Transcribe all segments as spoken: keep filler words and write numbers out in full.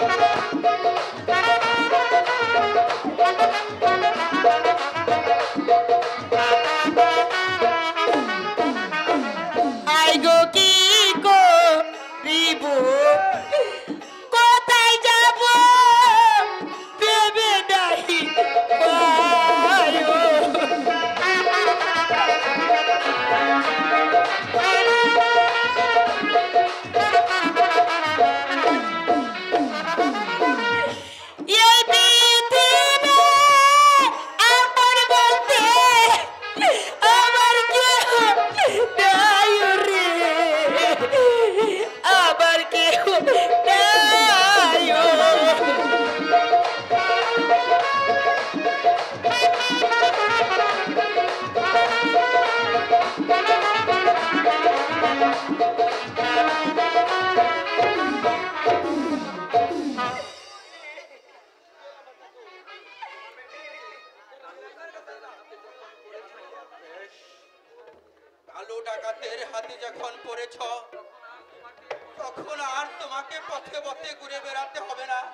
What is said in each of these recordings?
কালো ডাকাতের হাতে যখন পড়েছ তখন আর তোমাকে পথে পথে ঘুরে বেড়াতে হবে না,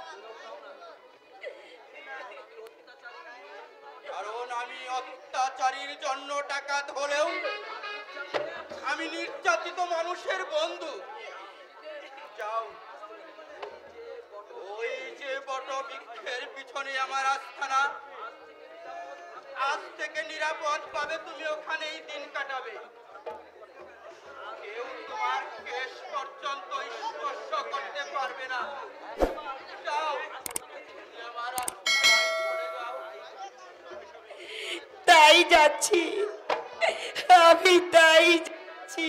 কারণ আমি অত্যাচারীর জন্য ডাকাত হলেও আমি নির্যাতিত মানুষের বন্ধু। যাও, ওই যে বটবৃক্ষের পিছনে আমার আস্থানা, আজ থেকে নিরাপদ পাবে, তুমি ওখানেই দিন কাটাবে। কেউ তোমার কেশ পর্যন্ত স্পর্শ করতে পারবে না। যাও, আমার আস্থানায় চলে যাও। তাই যাচ্ছি, আমি তাই যাচ্ছি।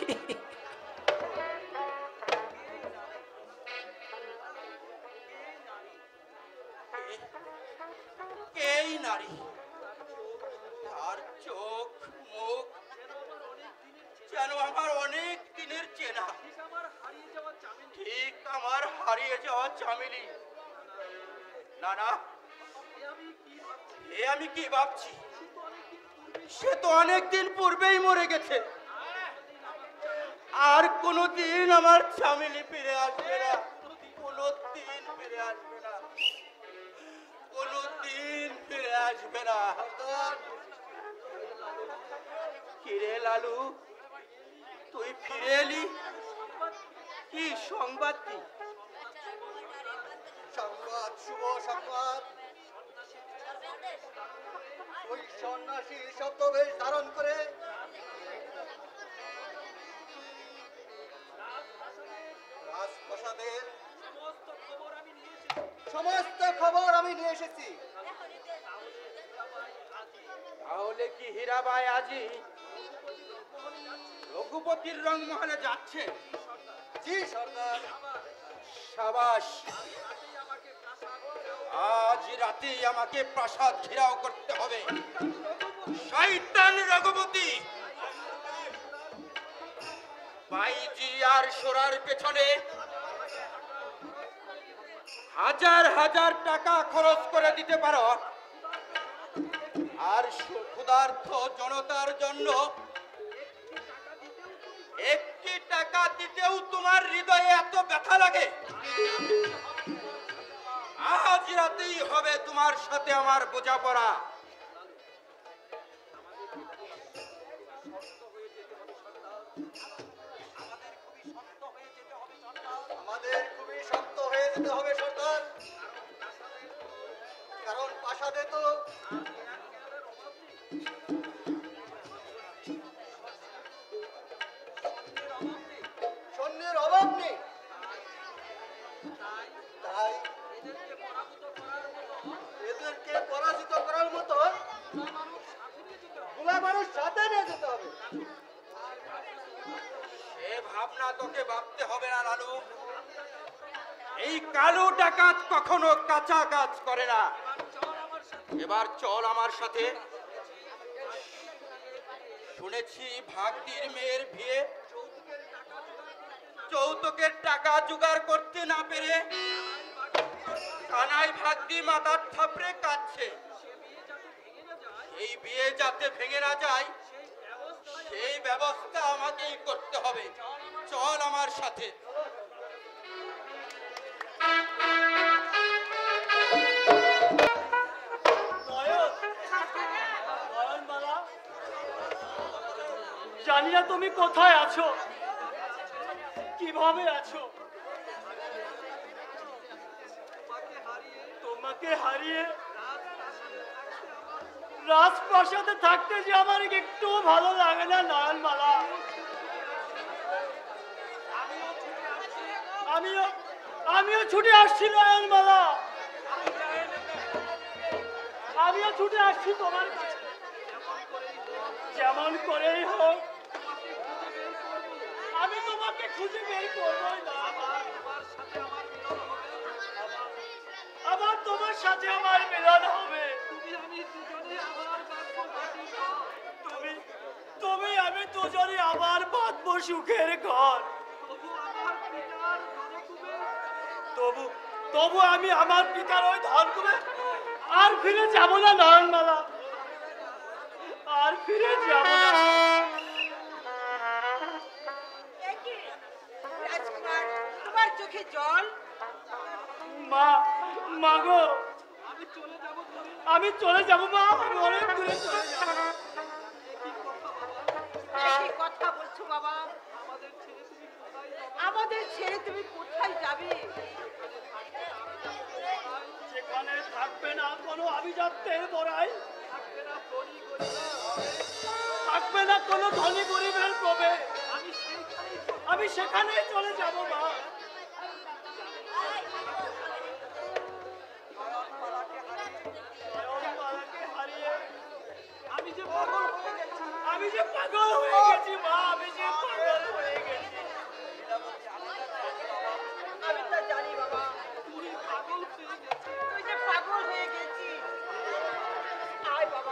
এই নারী, তার চোখ মুখ যেন আমার অনেক দিনের চেনা, ঠিক আমার হারিয়ে যাওয়া চামেলি। না না, এ আমি কি ভাবছি, সে তো অনেকদিন পূর্বেই মরে গেছে, আর কোনোদিন আমার চামেলি ফিরে আসবে না, কোনোদিন ফিরে আসবে না, কোনোদিন ফিরে আসবে না। কিরে লালু, তুই ফিরে এলি, কি সংবাদ? কি সংবাদ? শুভ সংবাদ। ওই সন্ন্যাসী শব্দবেশ ধারণ করে রাজপ্রাসাদের সমস্ত খবর আমি নিয়ে এসেছি। তাহলে কি হীরাবাই আজি রঘুপতির রংমহলে যাচ্ছে? জি সর্দার। সাবাস, আজ রাতেই আমাকে প্রাসাদ ঘেরাও করতে হবে। শয়তান রঘুপতি বাইজি আর সোরার পেছনে হাজার হাজার টাকা খরচ করে দিতে পারো, আর ক্ষুধার্ত জনতার জন্য একটি টাকা দিতেও তোমার হৃদয়ে এত ব্যথা লাগে? আজ রাতেই হবে তোমার সাথে আমার বোঝাপড়া। আমাদের খুবই শক্ত হয়ে যেতে হবে সর্দার, কারণ প্রাসাদে তো সৈন্যের অভাব নেই। তাই এদেরকে পরাজিত করার মতো গোলা মানুষ সাথে নিয়ে যেতে হবে। সে ভাবনা তোকে ভাবতে হবে না লালু, এই কালো ডাকাত কখনো কাঁচা কাজ করে না। এবার চল আমার সাথে। শুনেছি ভাগ্যির মেয়ের বিয়ে, যৌতুকের টাকা জোগাড় করতে না পেরে কানাই ভাগ্যি মাথার থাপড়ে কাঁদছে। এই বিয়ে যাতে ভেঙে না যায় সেই ব্যবস্থা আমাকেই করতে হবে। চল আমার সাথে। জানি না তুমি কোথায় আছো, কিভাবে আছো। তোমাকে হারিয়ে রাজপ্রাসাদে থাকতে যে আমার একটু ভালো লাগে না নয়নমালা। আমিও আমিও ছুটে আসছি নয়নমালা, আমিও ছুটে আসছি তোমার কাছে। যেমন করেই হোক আমি তোমাকে খুঁজে বের করবই না। আবার তোমার সাথে আমার মিলন হবে। তুমি তুমি আমি দুজনে আবার বাঁধবো সুখের ঘর। তবু তবু আমি আমার পিতার ওই ধন করে আর ফিরে যাব না নয়নমালা, আর ফিরে যাব না। রাজকুমার, তোমার চোখে জল? মা, মা গো, আমি চলে যাব মা, আমি অনেক দূরে চলে যাব। কি কথা বলছো বাবা? আমাদের ছেড়ে তুমি কোথায় যাবে? যেখানে থাকবে না কোনো আভিজাত্যের বড়াই, থাকবে না কোনো ধনী গরিবের প্রবে, আমি সেখানেই চলে যাব মা। আমি যে পাগল হয়ে গেছি, আমি যে পাগল হয়ে গেছি মা, আমি যে পাগল হয়ে গেছি। আমি তো জানি বাবা, তুই পাগল হয়ে গেছিস, তুই যে পাগল হয়ে গেছিস। আয় বাবা,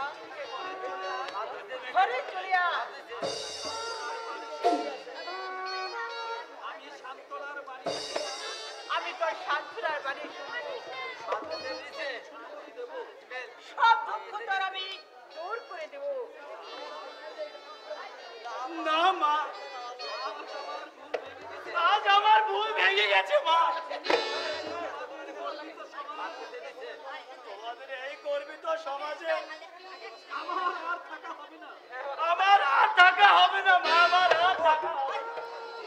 ঘরে চলে আয়। আমি তোর শান্তনার বাড়ি সব দুঃখ তোর আমি দূর করে দেব। না মা, আজ আমার ভুল ভেঙে গেছে মা। তোমাদের এই গর্বিত সমাজে আমার আর থাকা হবে না, আমার আর থাকা হবে না মা, আমার আর থাকা হবে না।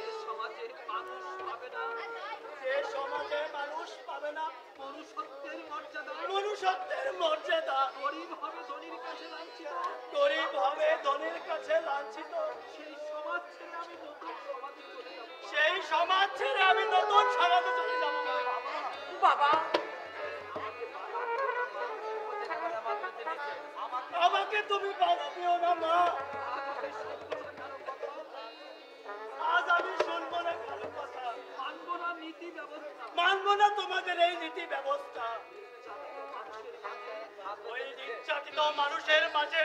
যে সমাজে মানুষ পাবে না মনুষ্যত্বের মর্যাদা, মনুষ্যত্বের মর্যাদা, গরিব হবে ধনীর কাছে লাঞ্ছিত, গরিব হবে ধনীর কাছে লাঞ্ছিত, সেই সমাজ ছেড়ে আমি নতুন সমাজে চলে যাব, সেই সমাজ ছেড়ে আমি নতুন সমাজে চলে যাব বাবা। আমাকে তুমি বাধা দিও না মা, আজ আমি শুনবো না কারো কথা, মানবো না নীতি ব্যবস্থা, মানবো না তোমাদের এই নীতি ব্যবস্থা। ওই নির্যাতিত মানুষের মাঝে,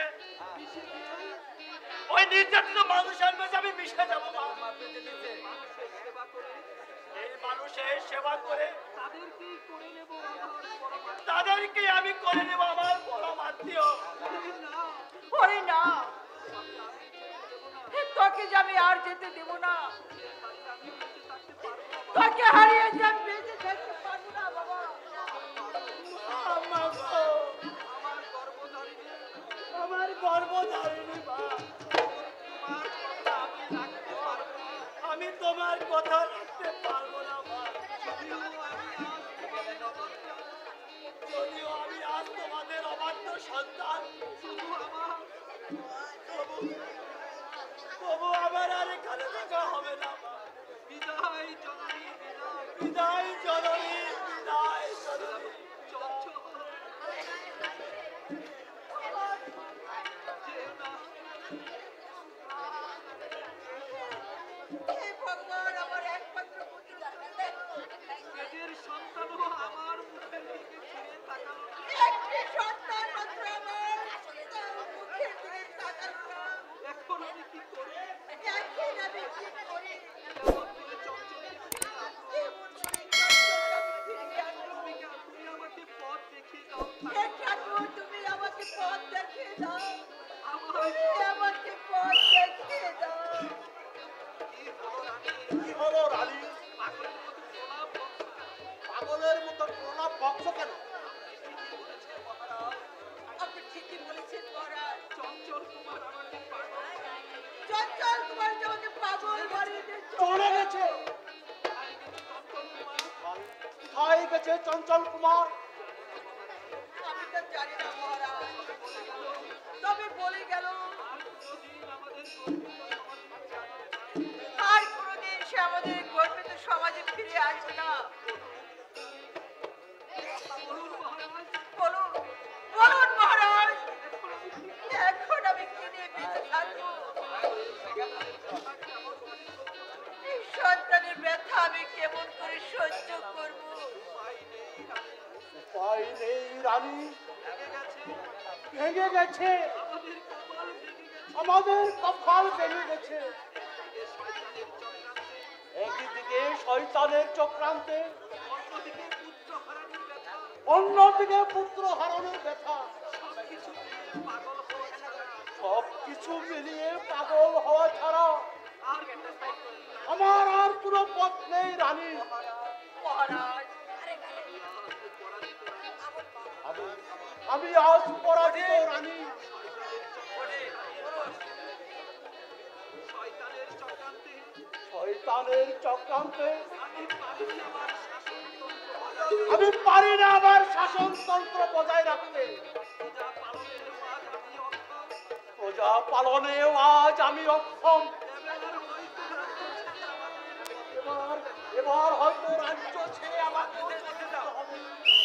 ওই নির্যাতিত মানুষের মাঝে আমি মিশে যাবো মা। এই মানুষের সেবা করে তাদেরকে আমি করে নেব আমার পরম আত্মীয়। ওরে না, তোকে যে আমি আর যেতে দেব না, তোকে হারিয়ে যে আমি বেঁচে থাকতে পারবো না বাবা। আমার গর্ভধারিণী মা, আমি তোমার কথা রাখতে পারবো না মা। যদিও আমি আজ তোমাদের অবাধ্য সন্তান, তবু তবু আমার আর এখানে থাকা হবে না মা। বিদায় জননী, বিদায় জননী, বিদায় জননী। হে ভগবান, আমার একমাত্র পুত্র পেটের সন্তানও আমার মুখের দিকে ফিরে তাকালো না। একটি সন্তান মাত্র আমার মুখের দিকে তাকালো না। এখন আমি কি করি? এখন আমি কি করি? কেমন করে চঞ্চলকে ফিরে আনবো? কেমন করে চঞ্চলটাকে ফিরিয়ে আনবো? তুমি কা- তুমি আমাকে পথ দেখিয়ে দাও। হে ঠাকুর, তুমি আমাকে পথ দেখিয়ে দাও, আমার তুমি আমাকে পথ দেখিয়ে দাও। কি হলো রানী? পাগলের মতো প্রলাপ বকছো। পাগলের মতো প্রলাপ বকছো কেন? আপনি ঠিকই বলেছেন মহারাজ। চঞ্চল কুমার আমাকে পাগল। চঞ্চল কুমার চলে গেছে। কোথায় গেছে চঞ্চল কুমার? আমি তো জানি না মহারাজ, তবে বলে গেল আর কোনোদিন সে আমাদের গর্বিত সমাজে ফিরে আসবে না। বলুন বলুন মহারাজ, এখন আমি কি নিয়ে বেঁচে থাকবো? এই সন্তানের ব্যথা আমি কেমন করে সহ্য করবো? উপায় নেই রানী, ভেঙে গেছে আমাদের কপাল, ভেঙে গেছে। একদিকে শয়তানের চক্রান্তে, অন্যদিকে পুত্র হারানোর ব্যথা, সব কিছু মিলিয়ে পাগল হওয়া ছাড়া আমার আর কোনো পথ নেই রানী। মহারাজ, আমি- আমি আজ পরাজিত রানী। শয়তানের চক্রান্তে আমি পারি না আমার শাসনতন্ত্র বজায় রাখতে। প্রজা পালনেও আজ আমি অক্ষম। এবার এবার হয়তো রাজ্য ছেড়ে আমাকে যেতে হবে।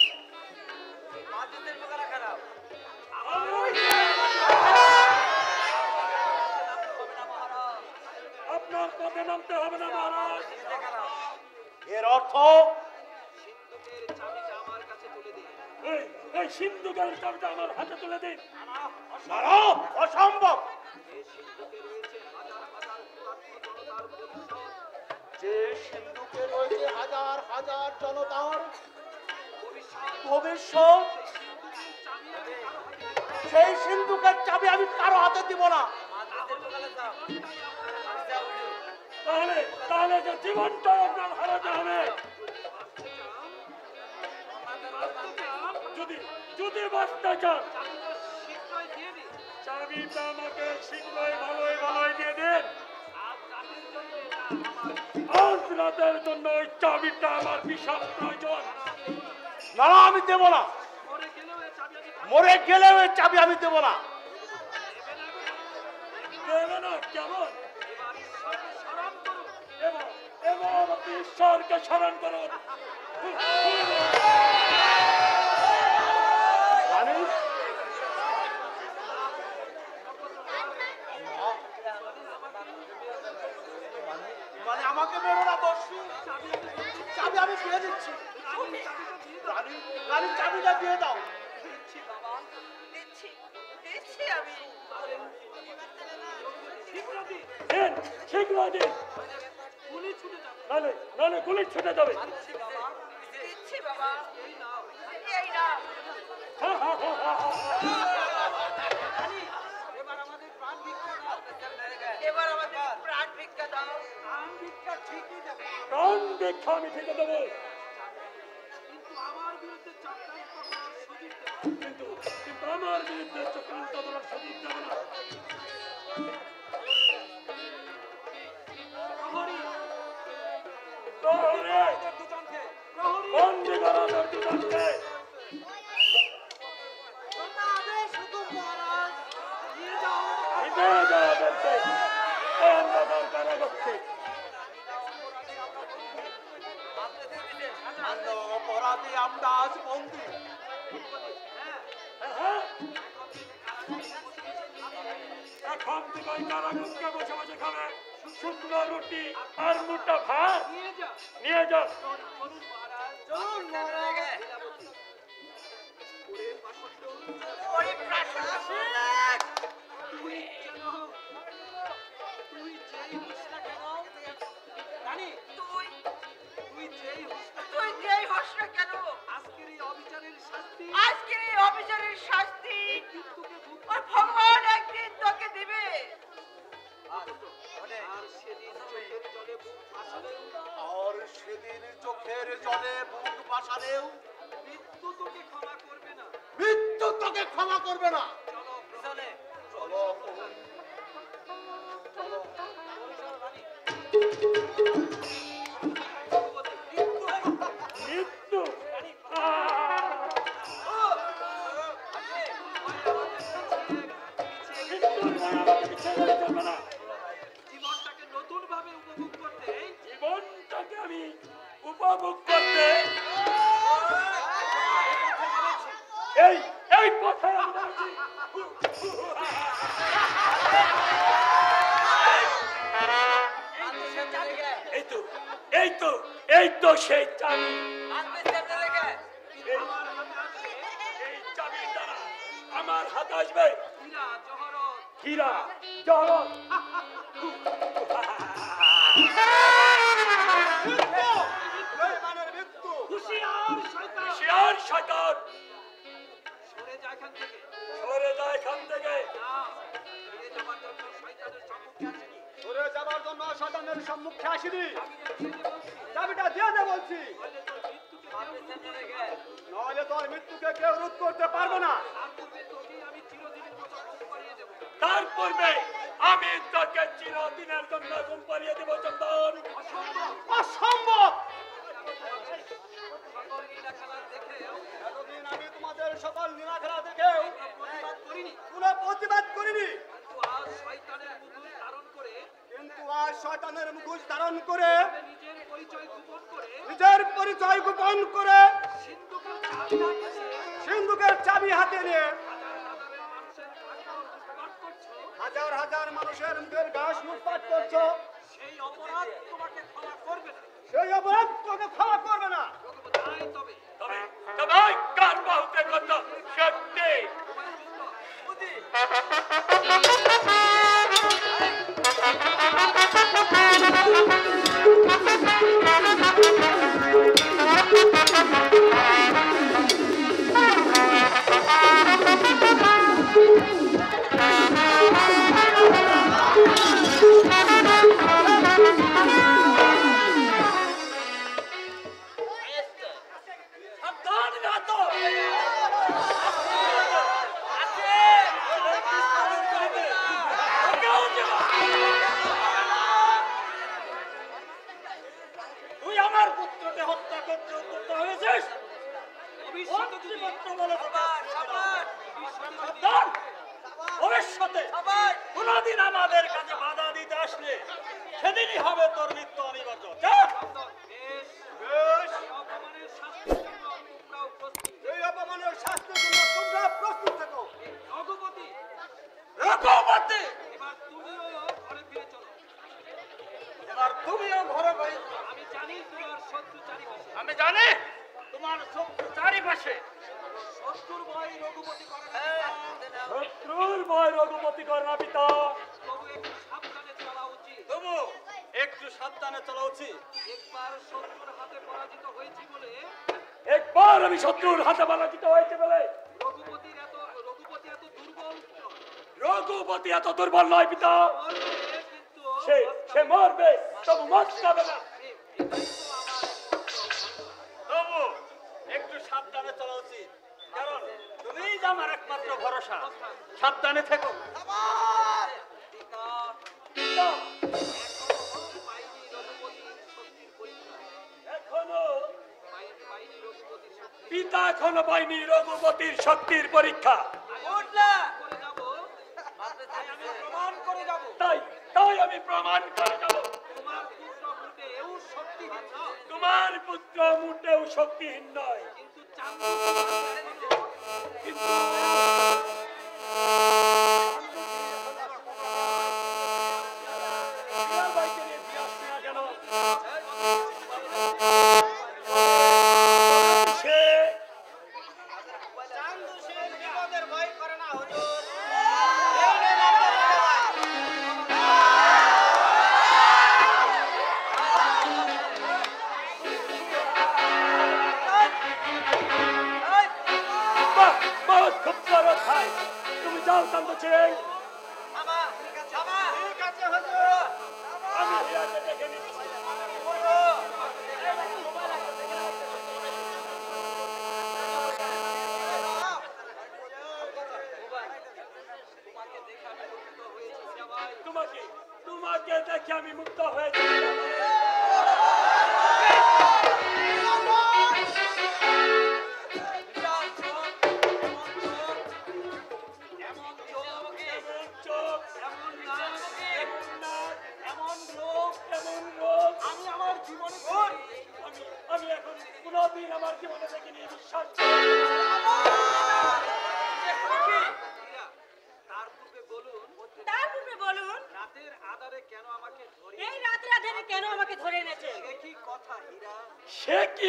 আপনার পথে নামতে হবে না মহারাজ। এর অর্থ এই এই সিন্ধুকের চাবিটা আমার হাতে তুলে দিন। না, অসম্ভব। যে সিন্ধুকে রয়েছে হাজার হাজার জনতার ভবিষ্যৎ, সেই সিন্ধুকের চাবি আমি কারো হাতে দিব না। তাহলে তাহলে যে জীবনটা আপনার হারাতে হবে। যদি যদি বাঁচতে চান চাবিটা আমাকে শীঘ্রই ভালোই ভালোই দিয়ে দিন। আজ রাতের জন্য ওই চাবিটা আমার বিশাল প্রয়োজন। না না, আমি দেব না। মরে গেলেও এই চাবি আমি দেব না। দেবে না কেমন? এবার এবার আপনি ঈশ্বরকে স্মরণ করুন। রানী, মানে আমাকে বেরো না দস্যু। চাবি আমি দিয়ে দিচ্ছি। রানী রানী চাবিটা দিয়ে দাও। দিচ্ছি দিচ্ছি আমি। দিন শীঘ্র দিন, নাহলে নাহলে গুলি ছুটে যাবে। দিচ্ছি বাবা, এই না। হা, হা, হা, হা, হা। এবার আমাদের প্রাণ ভিক্ষা দাও। প্রাণ ভিক্ষা আমি ঠিক দেবো, কিন্তু কিন্তু আমার বিরুদ্ধে চক্রান্ত করার সুযোগ দেবে না। প্রহরী, বন্দী করো ওদের দুজনকে। নিয়ে যাও ওদেরকে এই অন্ধকার কারাগারে। অপরাধী আমরা আজ বন্দী। হ্যাঁ, এখন থেকে ওই কারাগারকে বসে বসে খাবে শুকনো রুটি আর মোটা ভাত। নিয়ে যাও। ওরে প্রাসাদ, তুই তুই যেই হোস না কেন, আজকের এই অবিচারের শাস্তি ওই ভগবান একদিন তোকে দিবে। আর সেদিন চোখের জলে বুক বাসালেও মৃত্যু তোকে ক্ষমা করবে না। মৃত্যু তোকে ক্ষমা করবে না। চলো চলে চলো চলো। মৃত্যু আহ! মৃত্যুর ভয় আমাকে পিছিয়ে যেতে চলবে না। জীবনটাকে নতুন ভাবে উপভোগ করতে জীবনটাকে আমি উপভোগ করতে এই এই পথে আমি যাচ্ছি। এই তো এই তো এই তো সেই চাবি। এই- এই চাবির দ্বারা আমার হাতে আসবে হীরা জহরত হীরা জহরত। হুঁশিয়ার শয়তান হুঁশিয়ার শয়তান, সরে যা এখান থেকে সরে যা এখান থেকে। না ফিরে যাবার জন্য শয়তানের সম্মুখে আসেনি সরে যাবার জন্য শয়তানের সম্মুখে আসিনি। আমি ছেড়ে বলছি চাবিটা দিয়ে দে বলছি, নইলে তোর মৃত্যুকে নইলে তোর মৃত্যুকে কেউ রুখে কেউ রোধ করতে পারবে না। তার পূর্বে তোকে আমি চিরদিনের মতো ঘুম পাড়িয়ে দেবো তার পূর্বে আমি তোকে চিরদিনের জন্য ঘুম পাড়িয়ে দেব চন্দন। অসম্ভব। সকল লীলা খেলা দেখেও এতদিন আমি তোমাদের সকল লীলা খেলা দেখেও প্রতিবাদ করিনি কোনো প্রতিবাদ করিনি, কিন্তু আজ শয়তানের মুখোশ ধারণ করে কিন্তু আজ শয়তানের মুখোশ ধারণ করে নিজের পরিচয় গোপন করে নিজের পরিচয় গোপন করে সিন্ধুকের চাবি হাতে নিয়ে সিন্ধুকের চাবি হাতে নিয়ে হাজার হাজার মানুষের ভাগ্য হাজার হাজার মানুষের মুখের লুটপাট করছো ঘাস লুটপাট করছো। সেই অপরাধ তোমাকে ক্ষমা করবে না সেই অপরাধ তোকে ক্ষমা করবে না। তাই তবে তবে তবে কার বাহুতে কত শক্তি। তোমার বুদ্ধি সাবধান না তো। ওকেও দেব। তুই আমার পুত্রকে হত্যা করতে উদ্যত হয়েছিস। ভবিষ্যতে যদি অতিমাত্র বলে সাবাস, সাবাস, ভবিষ্যতে যদি সাবধান। ভবিষ্যতে কোনদিন আমাদের কাছে বাধা দিতে আসলে সেদিনই হবে তোর মৃত্যু অনিবার্য। যা। বেশ বেশ, এই অপমানের শাস্তির জন্য তোমরাও প্রস্তুত এই অপমানের শাস্তির জন্য তোমরা প্রস্তুত থেকো। রঘুপতি রঘুপতি, এবার তুমিও ঘরে ফিরে চলো এবার তুমিও ঘরে বাড়ি। আমি জানি তোমার শত্রু চারিপাশে আমি জানি তোমার শত্রু চারিপাশে। শত্রুর ভয় রঘুপতি করে না শত্রুর ভয় রঘুপতি করে না পিতা। তবু একটু সাবধানে চলা উচিত তবু একটু সাবধানে চলা উচিত। একবার শত্রুর হাতে পরাজিত হয়েছি বলে একবার আমি শত্রুর হাতে পরাজিত হয়েছে বলে রঘুপতির এত রঘুপতি এত দুর্বল নয়। রঘুপতি এত দুর্বল নয় পিতা। মরবে কিন্তু সে সে মরবে তবু মস্কাবে না। এটাই তো আমার তবু একটু সাবধানে চলা উচিত, কারণ তুমিই যে আমার একমাত্র ভরসা। সাবধানে থেকো। পিতা পিতা, পাইনি রঘুপতির শক্তির পরীক্ষা এখনো পাই- পাইনি রঘুপতির শক্তি পিতা এখনো পাইনি রঘুপতির শক্তির পরীক্ষা। করে যাবো তাই আমি প্রমাণ করে যাবো তাই তাই আমি প্রমাণ করে যাব তোমার পুত্র মোটেও শক্তিহীন নয়, তোমার পুত্র মোটেও শক্তিহীন নয়। কিন্তু চান্দু কিন্তু বিয়াবাইকে নিয়ে দিয়ে আসছি না কেন? সে চান্দু সে বিপদের ভয় করে না হুজুর। বাহ, বহুত খুব বড় ভাই। তুমি যাও চান্দু সিং, বাবা, বাবা, ঠিক আছে হুজুর। আমি হিরাকে দেখে নিচ্ছি। তোমাকে তোমাকে দেখে আমি মুক্ত হয়েছি।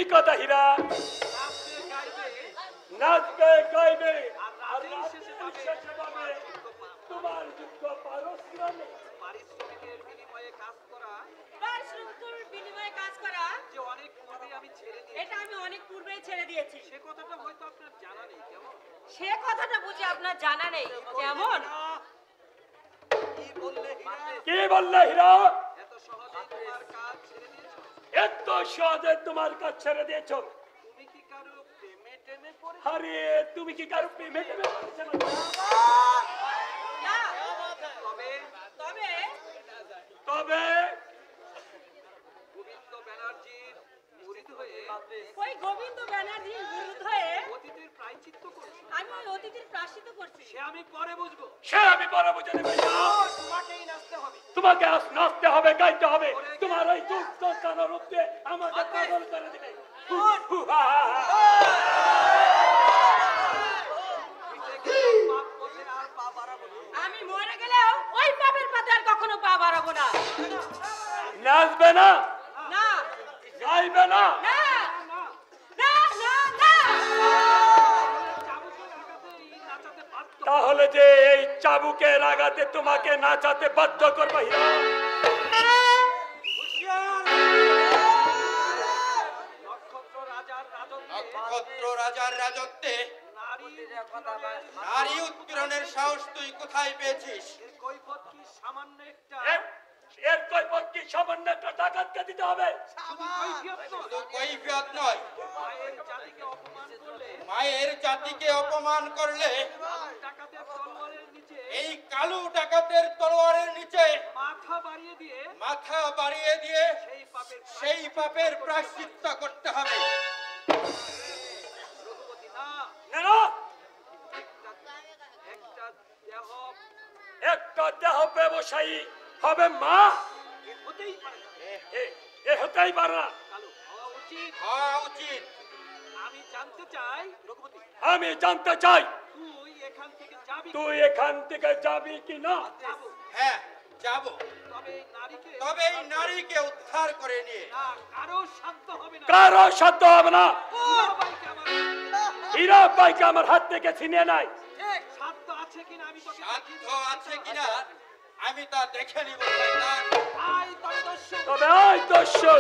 কথা হীরা? নাচবে গাইবে নাচবে গাইবে আর আর রাতের শেষে রাতের পাবে শেষে পাবে তোমার যোগ্য পারিশ্রমিক। পারিশ্রমিকের বিনিময়ে কাজ করা পারিশ্রমিকের বিনিময়ে কাজ করা, যে অনেক পূর্বে আমি ছেড়ে দিই, এটা আমি অনেক পূর্বেই ছেড়ে দিয়েছি। সে কথাটা হয়তো আপনার জানা নেই। কেমন সে কথাটা বুঝি আপনার জানা নেই। যেমন কি বললে হীরা? কি বললে হীরা? এত সহজে তোমার কাজ ছেড়ে দিয়েছো? এত সহজে তোমার কাজ ছেড়ে দিয়েছো? তুমি কি কারো প্রেমে টেমে পড়ে? আরে তুমি কি কারো প্রেমে টেমে পড়েছো নাকি? না, তবে তবে তবে গোবিন্দ ব্যানার্জির মুরিদ হয়ে ওই গোবিন্দ ব্যানার্জির বিরুদ্ধ হয়ে অতীতের প্রায়শ্চিত্ত করছি। আমি ওই অতিথির প্রাশ্চিত্য করছি। সে আমি পরে বুঝবো। সে আমি বড় বুঝে নেব না। তোমাকেই নাচতে হবে। তোমাকে আজ নাচতে হবে, গাইতে হবে। তোমার ওই দুঃখ কানোর উপরে আমাকে পাগল করে দিবে। হু, হু, হা, হা, হা। পিছে গেলে পাপ করলে আর পা বাড়াবো না। আমি মরে গেলেও ওই পাপের পাতে আর কখনো পা বাড়াবো না। নাচবে না, না, গাইবে না। না, না, না, না। চাবুকের আঘাতে এই নাচাতে বাধ্য। তাহলে যে এই চাবুকের আঘাতে তোমাকে নাচাতে বাধ্য করবো হীরা। নক্ষত্র রাজার রাজত্বে নক্ষত্র রাজার রাজত্বে নারী উৎপীড়নের নারী উৎপীড়নের সাহস তুই কোথায় পেয়েছিস? এর কৈফিয়ত কি সামান্য একটা? এর- এর কৈফিয়ত কি সামান্য একটা ডাকাতকে দিতে হবে? শুধু কৈফিয়ত নয়, শুধু কৈফিয়ত নয়, মায়ের জাতিকে অপমান করলে মায়ের জাতিকে অপমান করলে কালো ডাকাতের তলোয়ারের নিচে এই কালু ডাকাতের তলোয়ারের নিচে মাথা বাড়িয়ে দিয়ে মাথা বাড়িয়ে দিয়ে সেই পাপের সেই পাপের প্রায়শ্চিত্ত করতে হবে। রঘুপতি না, না না, একটা একটা দেহ একটা দেহ ব্যবসায়ী হবে মা? এ হতেই পারে না। এ- এ হতেই পারে না। কালো হওয়া উচিত। হওয়া উচিত। আমি জানতে চাই রঘুপতি, আমি জানতে চাই তুই এখান থেকে যাবি? তুই এখান থেকে যাবি কি না? যাবো। হ্যাঁ, যাব। তবে এই নারীকে তবে এই নারীকে উদ্ধার করে নিয়ে না কারো শান্ত হবে না। কারো সাধ্য হবে না। সবাইকে আমার হীরা ভাইকে আমার হাত থেকে ছিনিয়ে নাই। ঠিক সাধ্য আছে কিনা আমি তোকে সাধ্য আছে কিনা আমি তা দেখে নিব শয়তান। আয় তবে দস্যু। তবে আই দস্যু,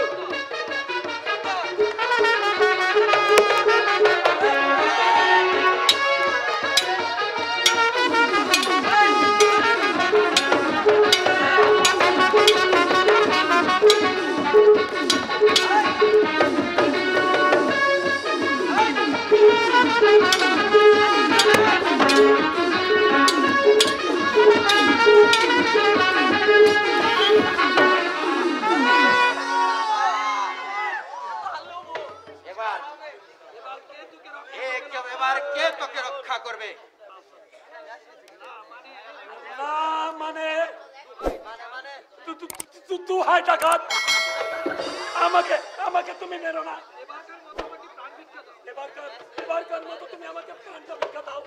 এবার এবার কে তোকে রক্ষা এ করবে? কে- এবার কে তোকে রক্ষা করবে? না মানে তু- তু- তু- তু- তু হাই ডাকাত, আমাকে আমাকে তুমি মেরো না। এবারকার মতো আমাকে প্রাণ ভিক্ষা দাও। এবারকার এবারকার মতো তুমি আমাকে প্রাণটা ভিক্ষা দাও।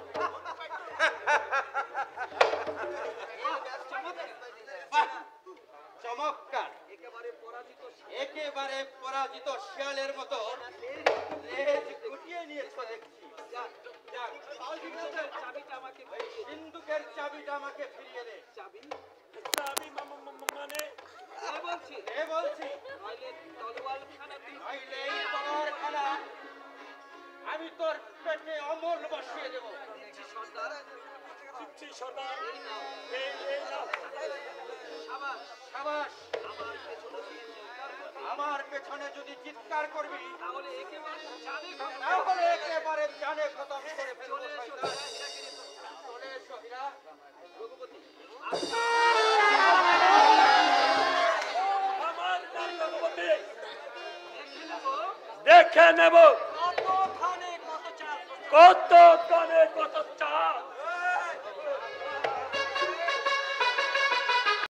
বাহ, চমৎকার। একেবারে পরাজিত একেবারে পরাজিত শিয়ালের মতো লেজ গুটিয়ে নিয়েছ দেখছি। যাক, যাক। সিন্ধুকের চাবিটা আমাকে ফিরিয়ে দে। সিন্ধুকের চাবিটা আমাকে ফিরিয়ে দে। চাবি আমি মা- মা- মা- মানে এ বলছি এ বলছি নইলে তলোয়ারখানা তুই নইলে এই তলোয়ারখানা আমি তোর পেটে অমল বসিয়ে দেব। দিচ্ছি সর্দার। দিচ্ছি সর্দার। এই এই নাও। সাবাস। সাবাস। আমার পেছনে দিয়ে চিৎকার করবি। আমার পেছনে যদি চিৎকার করবি তাহলে একেবারে জানে খবর। তাহলে একেবারে জানে খতম করে ফেলবো চলে এসো, শয়তান। হীরা, হীরাকে নিয়ে চলো। চলে এসো হীরা। রঘুপতি আচ্ছা, আমার নাম রঘুপতি। দেখে নেবো দেখে নেব কতখানে কত চাল। কত কানে কত চাল।